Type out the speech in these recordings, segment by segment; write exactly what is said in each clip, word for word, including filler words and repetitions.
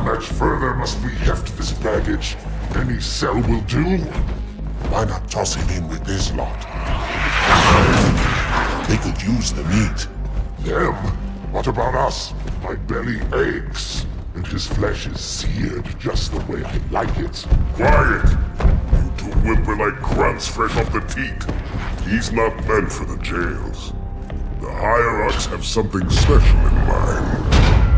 much further must we heft this baggage? Any cell will do? Why not toss him in with this lot? They could use the meat. Them? What about us? My belly aches, and his flesh is seared just the way I like it. Quiet! You two whimper like grunts fresh off the teat. He's not meant for the jails. The hierarchs have something special in mind.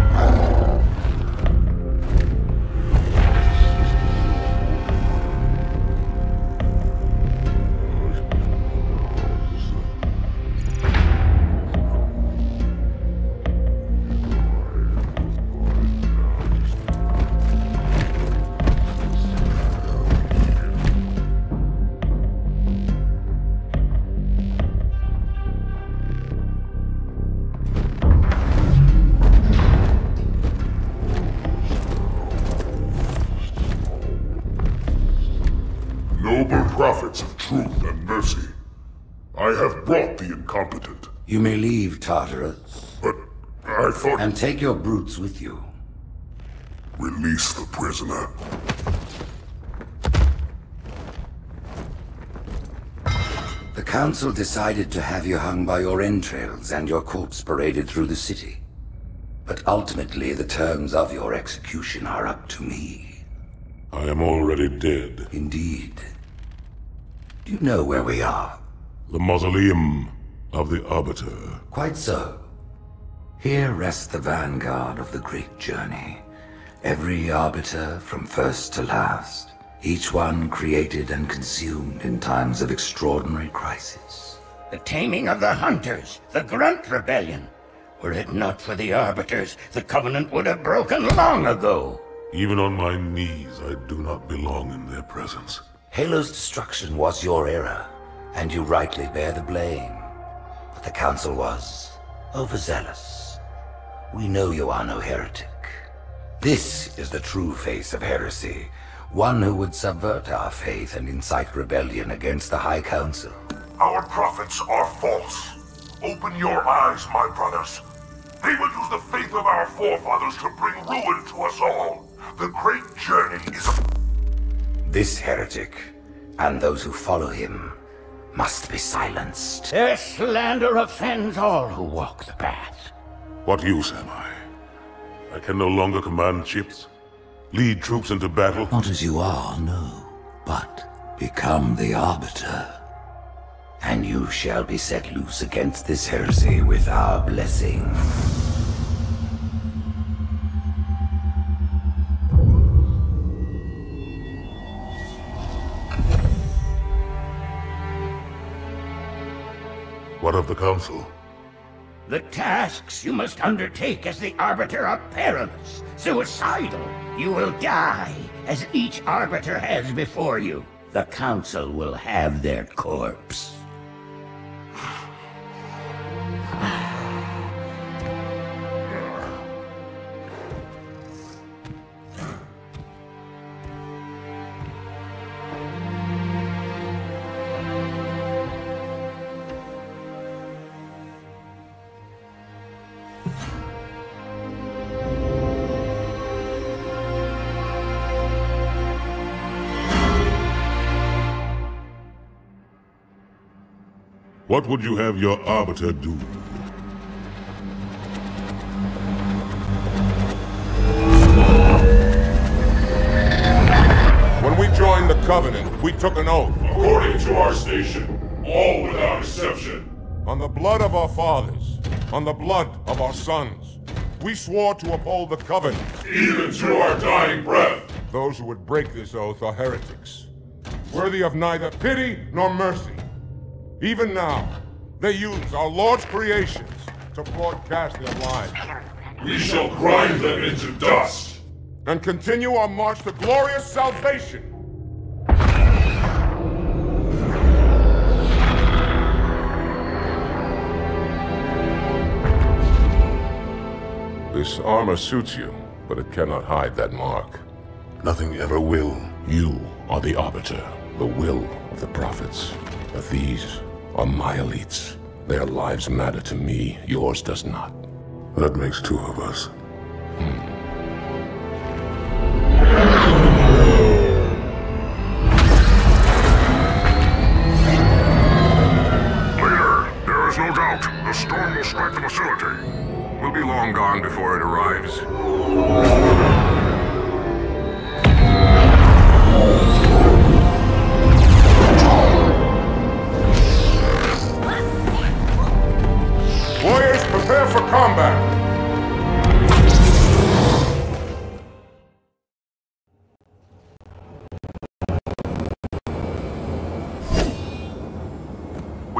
Prophets of truth and mercy, I have brought the incompetent. You may leave, Tartarus. But I thought... And take your brutes with you. Release the prisoner. The Council decided to have you hung by your entrails and your corpse paraded through the city. But ultimately, the terms of your execution are up to me. I am already dead. Indeed. Do you know where we are? The mausoleum of the Arbiter. Quite so. Here rests the vanguard of the great journey. Every Arbiter from first to last. Each one created and consumed in times of extraordinary crisis. The taming of the Hunters, the Grunt Rebellion. Were it not for the Arbiters, the Covenant would have broken long ago. Even on my knees, I do not belong in their presence. Halo's destruction was your error, and you rightly bear the blame. But the Council was overzealous. We know you are no heretic. This is the true face of heresy, one who would subvert our faith and incite rebellion against the High Council. Our prophets are false. Open your eyes, my brothers. They will use the faith of our forefathers to bring ruin to us all. The great journey is a... This heretic, and those who follow him, must be silenced. Their slander offends all who walk the path. What use am I? I can no longer command ships, lead troops into battle. Not as you are, no, but become the Arbiter. And you shall be set loose against this heresy with our blessing. What of the Council? The tasks you must undertake as the Arbiter are perilous, suicidal. You will die, as each Arbiter has before you. The Council will have their corpse. What would you have your Arbiter do? When we joined the Covenant, we took an oath. According to our station, all without exception. On the blood of our fathers, on the blood of our sons, we swore to uphold the Covenant. Even to our dying breath. Those who would break this oath are heretics, worthy of neither pity nor mercy. Even now, they use our Lord's creations to broadcast their lies. We shall grind them into dust. And continue our march to glorious salvation. This armor suits you, but it cannot hide that mark. Nothing ever will. You are the Arbiter, the will of the prophets. But these are my elites. Their lives matter to me, yours does not. That makes two of us. Hmm.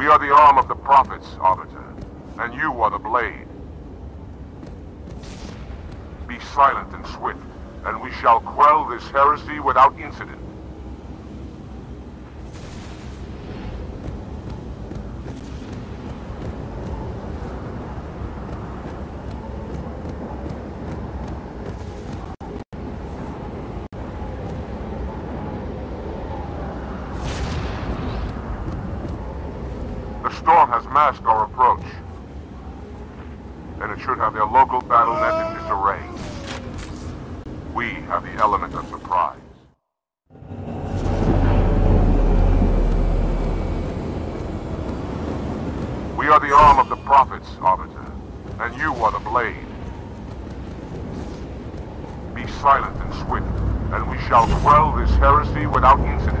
are the arm of the prophets, Arbiter, and you are the blade. Be silent and swift, and we shall quell this heresy without incident. The storm has masked our approach, and it should have their local battle net in disarray. We have the element of surprise. We are the arm of the prophets, Arbiter, and you are the blade. Be silent and swift, and we shall quell this heresy without incident.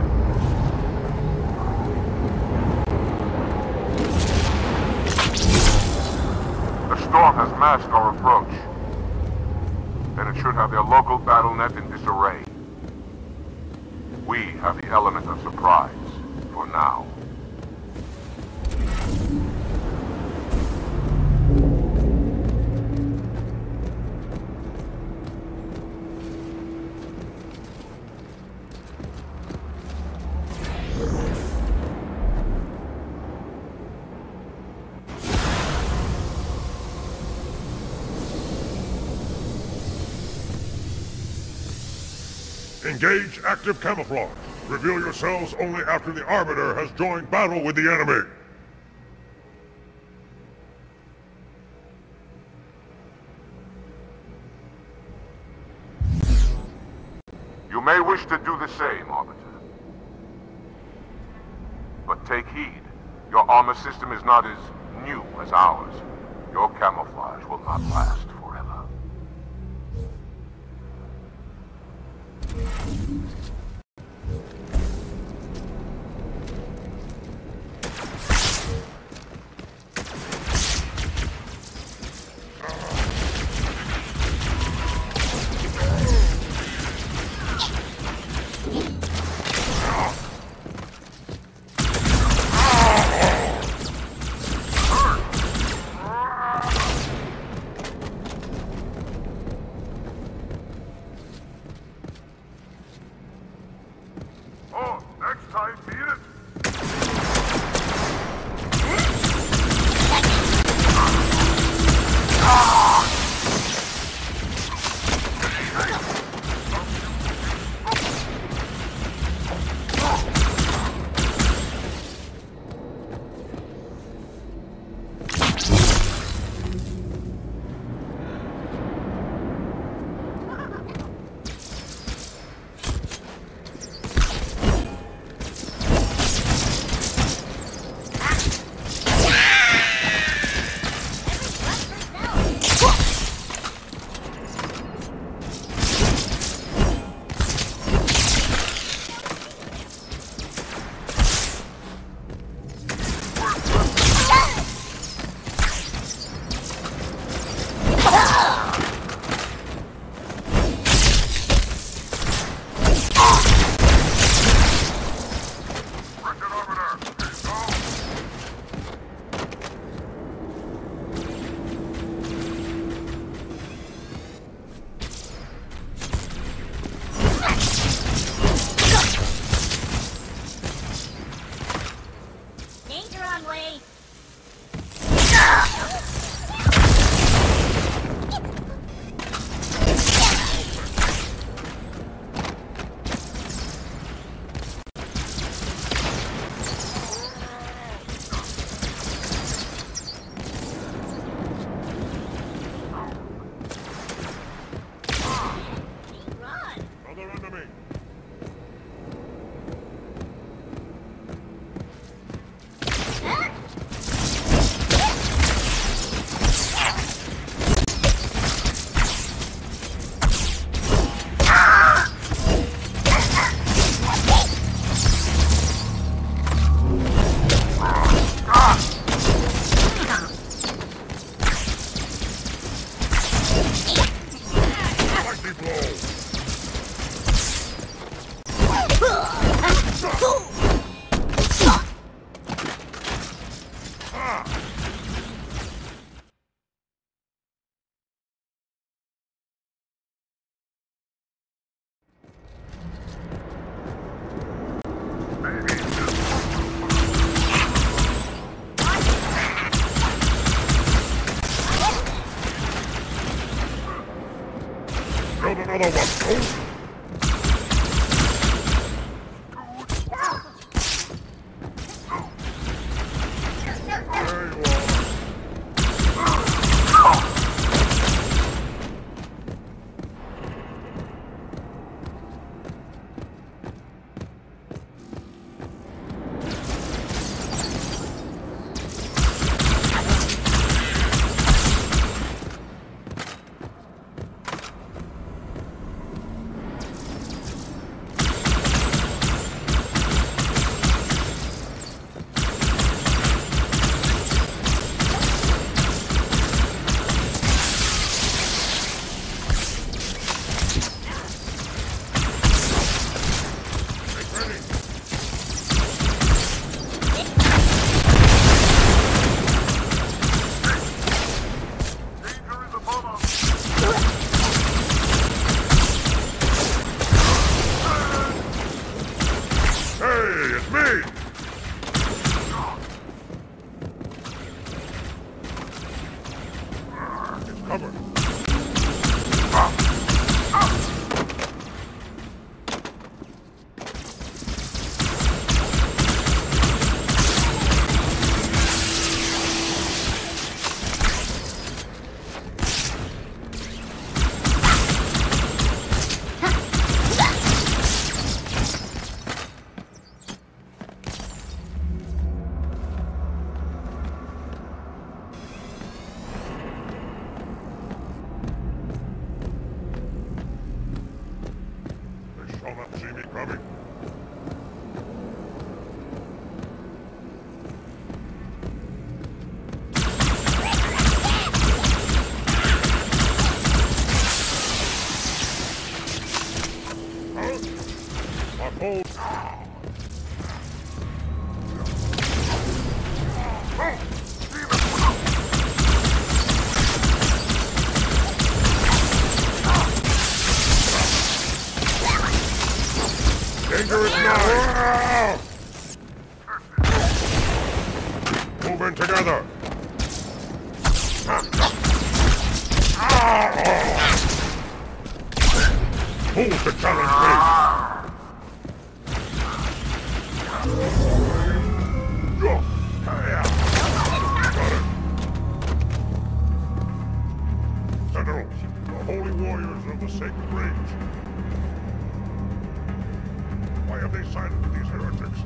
The storm has masked our approach, and it should have their local battle net in disarray. We have the element of surprise, for now. Engage active camouflage. Reveal yourselves only after the Arbiter has joined battle with the enemy. You may wish to do the same, Arbiter. But take heed. Your armor system is not as new as ours. Your camouflage will not last forever. Build another one, oh! Danger is nigh! Move in together! Hold the challenge base! Sentinels, the holy warriors of the sacred range. Why have they sided with these heretics?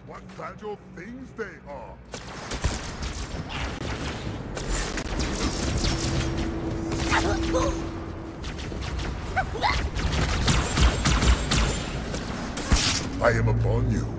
What fragile things they are! I am upon you.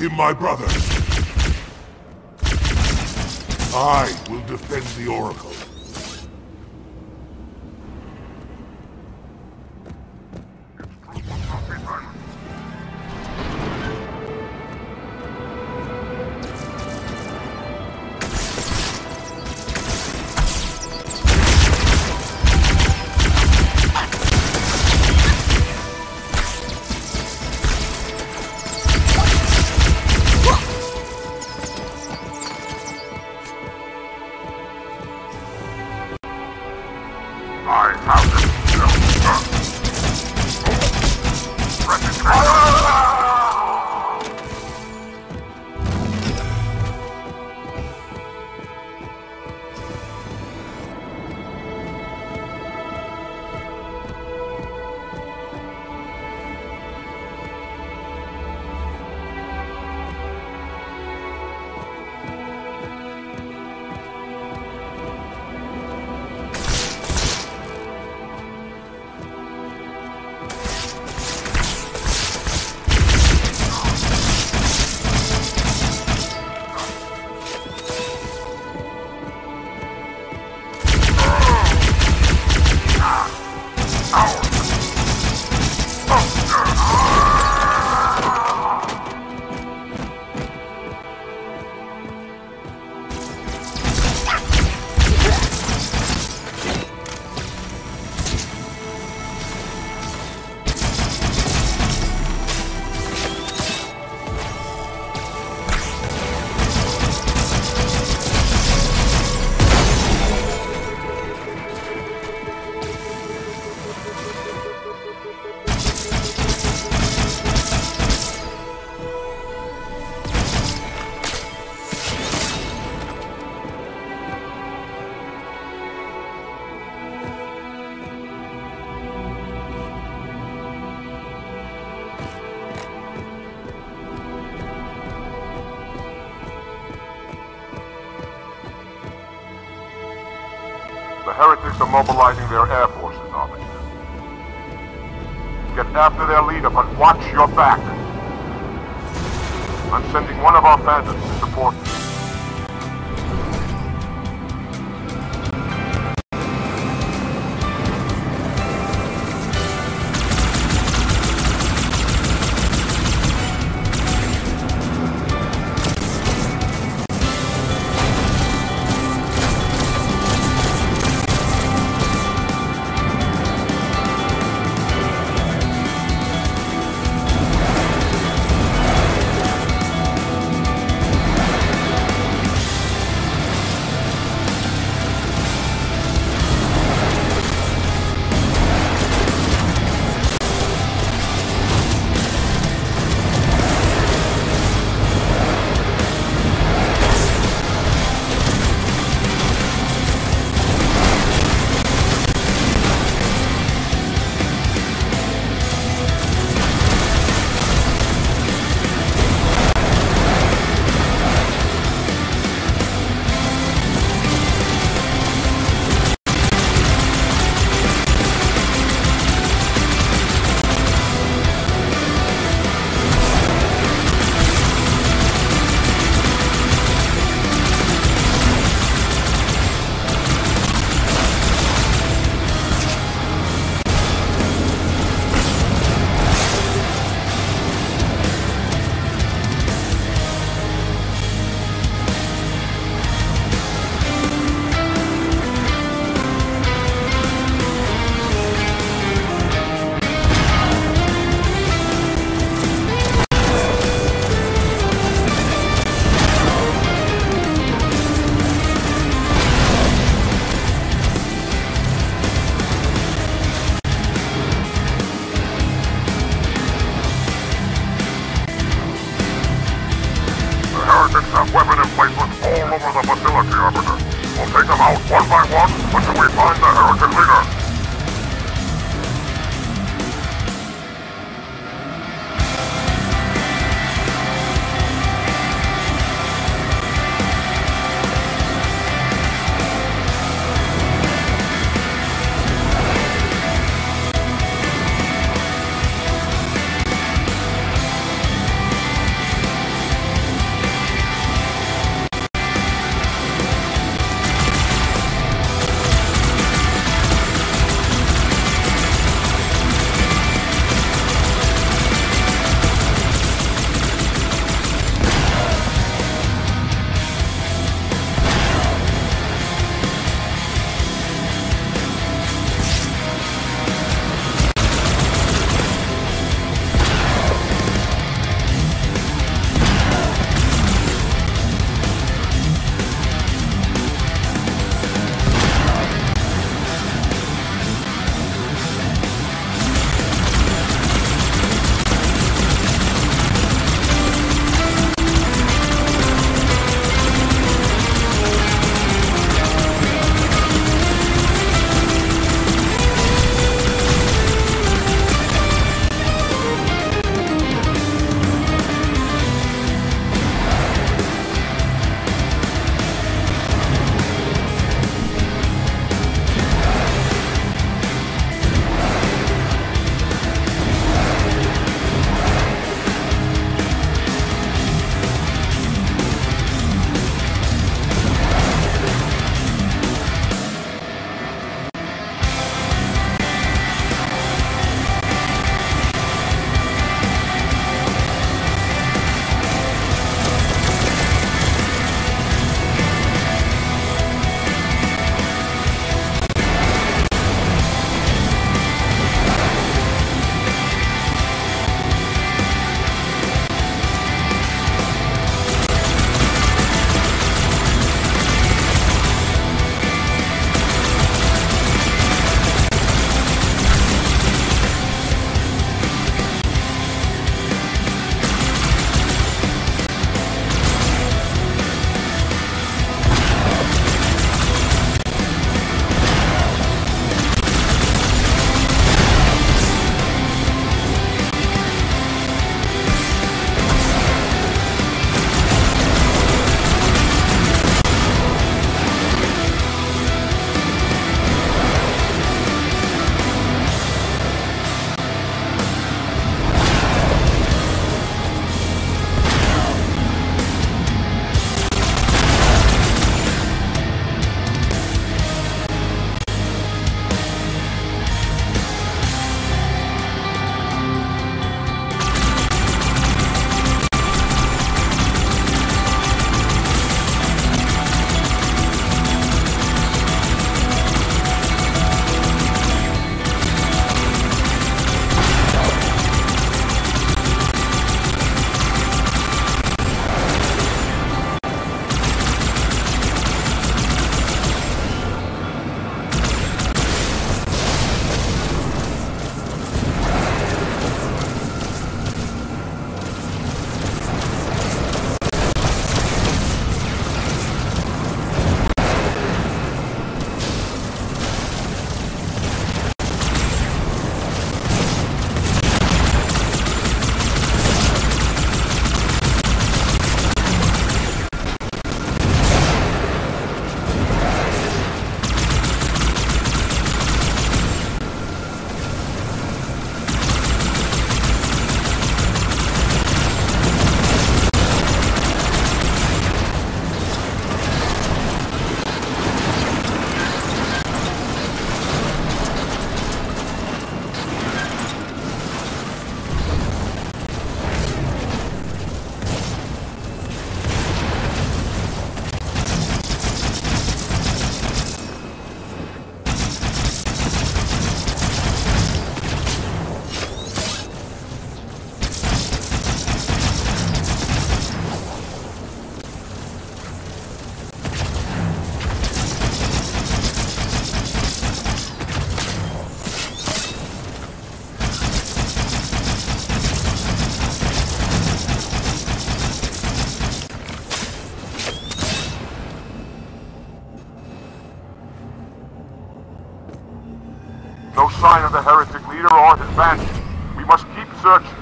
him my brother. I will defend the Oracle. The Heretics are mobilizing their air forces, Arbiter. Get after their leader, but watch your back. I'm sending one of our phantoms to support you. Have weapon emplacements all over the facility, Arbiter. We'll take them out one by one until we find the Heretic leader. No sign of the Heretic leader or his banshee. We must keep searching.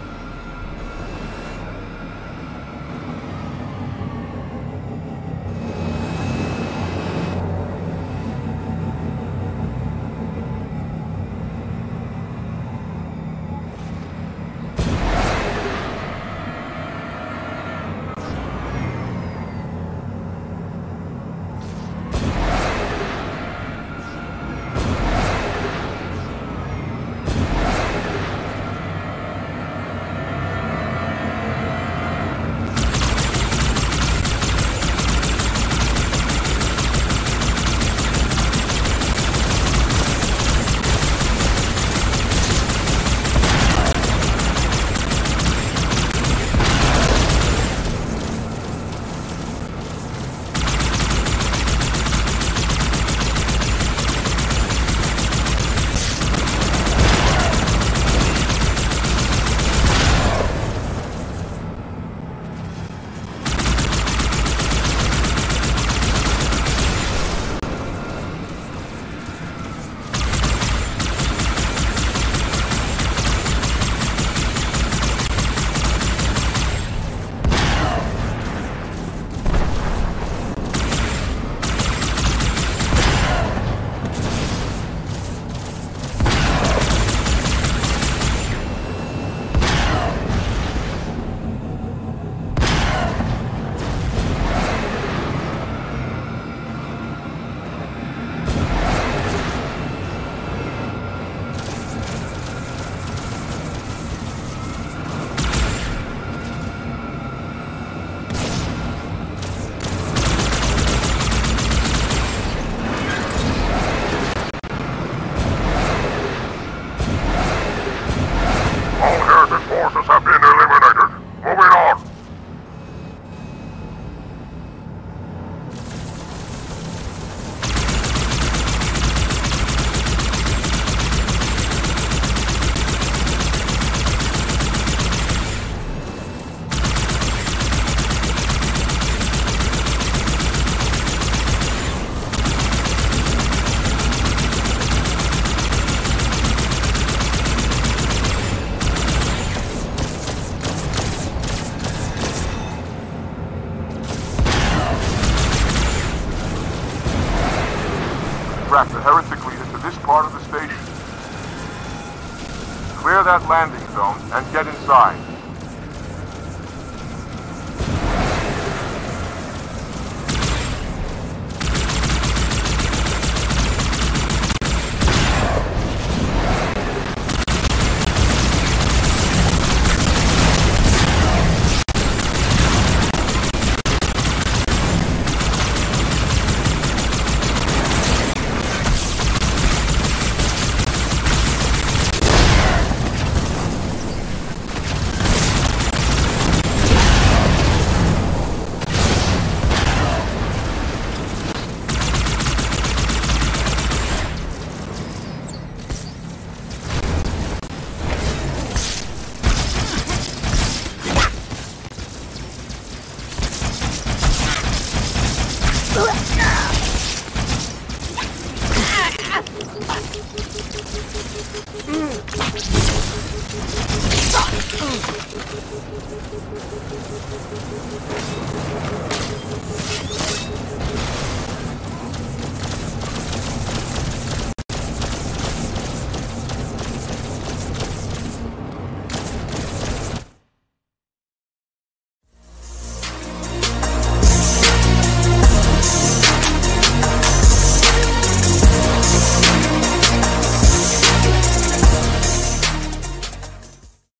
Track the Heretic leader to this part of the station. Clear that landing zone and get inside.